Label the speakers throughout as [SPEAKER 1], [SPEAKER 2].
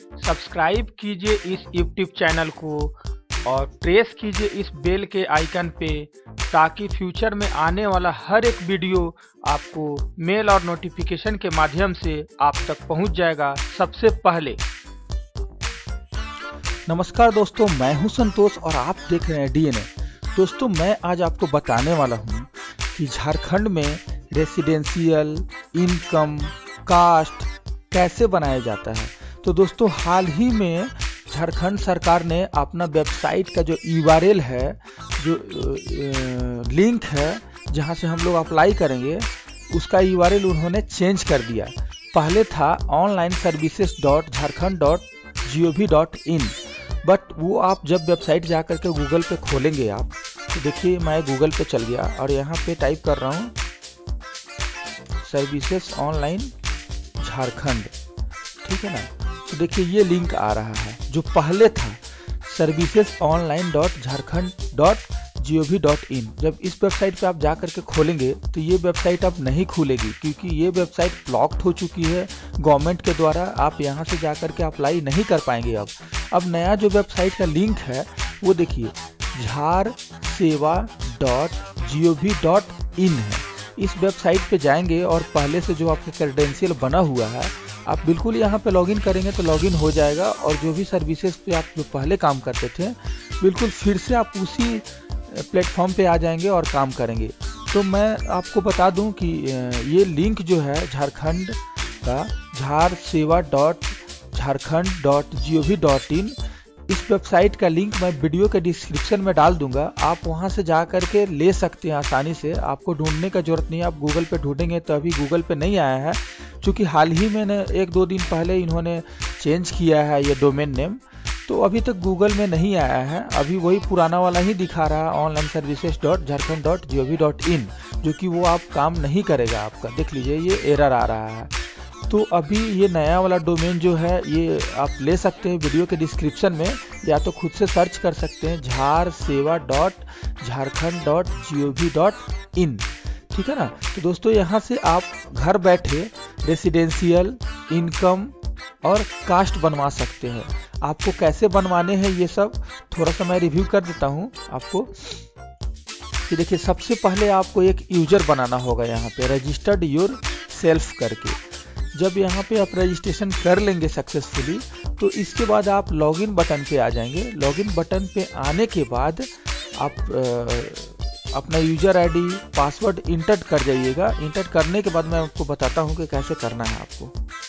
[SPEAKER 1] Subscribe कीजिए इस YouTube channel को और प्रेस कीजिए इस बेल के आइकन पे, ताकि फ्यूचर में आने वाला हर एक वीडियो आपको मेल और नोटिफिकेशन के माध्यम से आप तक पहुंच जाएगा सबसे पहले।
[SPEAKER 2] नमस्कार दोस्तों, मैं हूं संतोष और आप देख रहे हैं डीएनए। दोस्तों, मैं आज आपको बताने वाला हूं कि झारखंड में रेसिडेंशियल इनकम कास्ट कैसे बनाया जाता है। तो दोस्तों, हाल ही में झारखंड सरकार ने अपना वेबसाइट का जो URL है, जो लिंक है जहां से हम लोग अप्लाई करेंगे, उसका URL उन्होंने चेंज कर दिया। पहले था onlineservices.jharkhand.gov.in, बट वो आप जब वेबसाइट जा कर के गूगल पे खोलेंगे आप, तो देखिए मैं गूगल पे चल गया और यहाँ पे टाइप कर रहा हूँ सर्विसेज ऑनलाइन झारखंड, ठीक है ना। तो देखिए ये लिंक आ रहा है जो पहले था serviceonline.jharkhand.gov.in। जब इस वेबसाइट पे आप जा करके खोलेंगे तो ये वेबसाइट अब नहीं खुलेगी, क्योंकि ये वेबसाइट ब्लॉक्ड हो चुकी है गवर्नमेंट के द्वारा। आप यहाँ से जा करके अप्लाई नहीं कर पाएंगे। अब नया जो वेबसाइट का लिंक है वो देखिए jharsewa.gov.in है। इस वेबसाइट पे जाएंगे और पहले से जो आपका क्रेडेंशियल बना हुआ है, आप बिल्कुल यहाँ पे लॉगिन करेंगे तो लॉगिन हो जाएगा, और जो भी सर्विसेज पे आप जो पहले काम करते थे, बिल्कुल फिर से आप उसी प्लेटफॉर्म पे आ जाएंगे और काम करेंगे। तो मैं आपको बता दूं कि ये लिंक जो है झारखंड का jharsewa.jharkhand.gov.in, इस वेबसाइट का लिंक मैं वीडियो के डिस्क्रिप्शन में डाल दूंगा। आप वहां से जा करके ले सकते हैं आसानी से। आपको ढूंढने का जरूरत नहीं है। आप गूगल पे ढूंढेंगे तो अभी गूगल पे नहीं आया है, क्योंकि हाल ही में 1-2 दिन पहले इन्होंने चेंज किया है ये डोमेन नेम, तो अभी तक गूगल में नहीं आया है। अभी वही पुराना वाला ही दिखा रहा है onlineservices.jharkhand.gov.in, जो कि वो आप काम नहीं करेगा आपका। देख लीजिए ये एरर आ रहा है। तो अभी ये नया वाला डोमेन जो है ये आप ले सकते हैं वीडियो के डिस्क्रिप्शन में, या तो खुद से सर्च कर सकते हैं jharsewa.jharkhand.gov.in, ठीक है ना। तो दोस्तों, यहाँ से आप घर बैठे रेसिडेंशियल इनकम और कास्ट बनवा सकते हैं। आपको कैसे बनवाने हैं ये सब थोड़ा सा मैं रिव्यू कर देता हूँ आपको। कि देखिए, सबसे पहले आपको एक यूजर बनाना होगा यहाँ पे रजिस्टर्ड योर सेल्फ करके। जब यहाँ पे आप रजिस्ट्रेशन कर लेंगे सक्सेसफुली, तो इसके बाद आप लॉगिन बटन पे आ जाएंगे। लॉगिन बटन पे आने के बाद आप अपना यूजर ID पासवर्ड इंटर कर जाइएगा। इंटर करने के बाद मैं आपको बताता हूँ कि कैसे करना है आपको।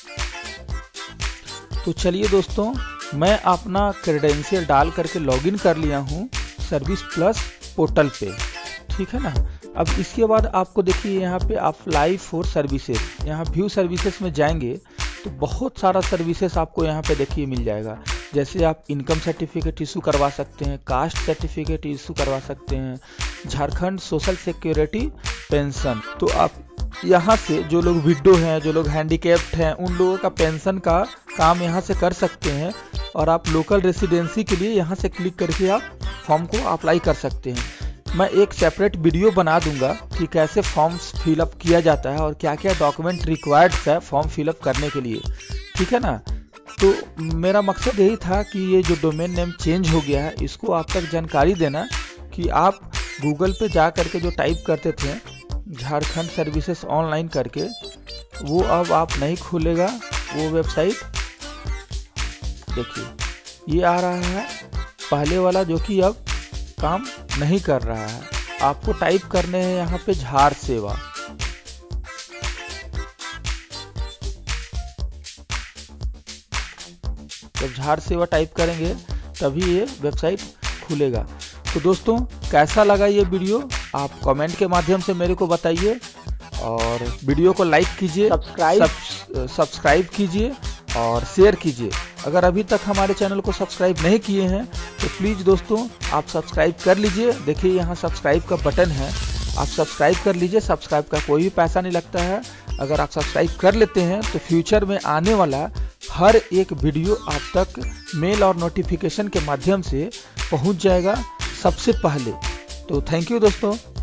[SPEAKER 2] तो चलिए दोस्तों, मैं अपना क्रेडेंशियल डाल करके लॉगिन कर लिया हूँ सर्विस प्लस पोर्टल पे, ठीक है ना। अब इसके बाद आपको देखिए यहाँ पे अप्लाई फॉर सर्विसेज, यहाँ व्यू सर्विसेज में जाएंगे तो बहुत सारा सर्विसेज आपको यहाँ पे देखिए मिल जाएगा। जैसे आप इनकम सर्टिफिकेट इशू करवा सकते हैं, कास्ट सर्टिफिकेट इशू करवा सकते हैं, झारखंड सोशल सिक्योरिटी पेंशन। तो आप यहाँ से जो लोग विडो हैं, जो लोग हैंडीकैप्ड हैं, उन लोगों का पेंशन का काम यहाँ से कर सकते हैं। और आप लोकल रेसिडेंसी के लिए यहाँ से क्लिक करके आप फॉर्म को अप्लाई कर सकते हैं। मैं एक सेपरेट वीडियो बना दूंगा कि कैसे फॉर्म्स फिलअप किया जाता है और क्या क्या डॉक्यूमेंट रिक्वायर्ड है फॉर्म फिलअप करने के लिए, ठीक है ना। तो मेरा मकसद यही था कि ये जो डोमेन नेम चेंज हो गया है, इसको आप तक जानकारी देना कि आप गूगल पे जा करके जो टाइप करते थे झारखंड सर्विसेज ऑनलाइन करके, वो अब आप नहीं खुलेगा वो वेबसाइट। देखिए ये आ रहा है पहले वाला, जो कि अब काम नहीं कर रहा है। आपको टाइप करने हैं यहाँ पे झारसेवा। जब झारसेवा टाइप करेंगे तभी ये वेबसाइट खुलेगा। तो दोस्तों, कैसा लगा ये वीडियो आप कमेंट के माध्यम से मेरे को बताइए, और वीडियो को लाइक कीजिए, सब्सक्राइब कीजिए और शेयर कीजिए। अगर अभी तक हमारे चैनल को सब्सक्राइब नहीं किए हैं तो प्लीज़ दोस्तों आप सब्सक्राइब कर लीजिए। देखिए यहाँ सब्सक्राइब का बटन है, आप सब्सक्राइब कर लीजिए। सब्सक्राइब का कोई भी पैसा नहीं लगता है। अगर आप सब्सक्राइब कर लेते हैं तो फ्यूचर में आने वाला हर एक वीडियो आप तक मेल और नोटिफिकेशन के माध्यम से पहुंच जाएगा सबसे पहले। तो थैंक यू दोस्तों।